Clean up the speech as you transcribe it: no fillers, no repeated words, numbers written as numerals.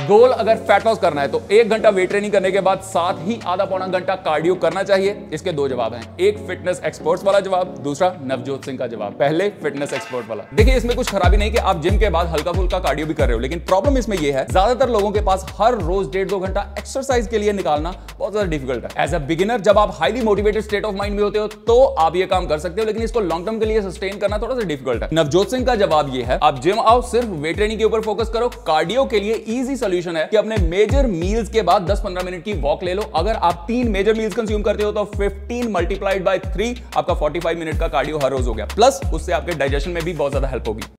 गोल अगर fat loss करना है तो 1 घंटा वेट ट्रेनिंग करने के बाद साथ ही आधा पौना घंटा कार्डियो करना चाहिए। इसके 2 जवाब हैं, एक फिटनेस एक्सपर्ट्स वाला जवाब, दूसरा नवजोत सिंह का जवाब। पहले फिटनेस एक्सपर्ट वाला। देखिए इसमें कुछ खराबी नहीं कि आप जिम के बाद हल्का फुल्का कार्डियो भी कर रहे हो, लेकिन प्रॉब्लम इसमें यह है ज्यादातर लोगों के पास हर रोज 1.5-2 घंटा एक्सरसाइज के लिए निकालना बहुत ज्यादा डिफिकल्ट है। एज अ बिगिनर जब आप highly motivated state of mind में होते हो तो आप ये काम कर सकते हो, लेकिन इसको लॉन्ग टर्म के लिए सस्टेन करना थोड़ा सा डिफिकल्ट है। नवजोत सिंह का जवाब ये है, आप जिम आओ, सिर्फ वेट ट्रेनिंग के ऊपर फोकस करो। कार्डियो के लिए इजी सोल्यूशन है कि अपने मेजर मील्स के बाद 10-15 मिनट की वॉक ले लो। अगर आप 3 मेजर मील्स कंज्यूम करते हो तो 15 मल्टीप्लाइड बाय 3 आपका 45 मिनट का कार्डियो हर रोज हो गया। प्लस उससे आपके डाइजेशन में भी बहुत ज्यादा हेल्प होगी।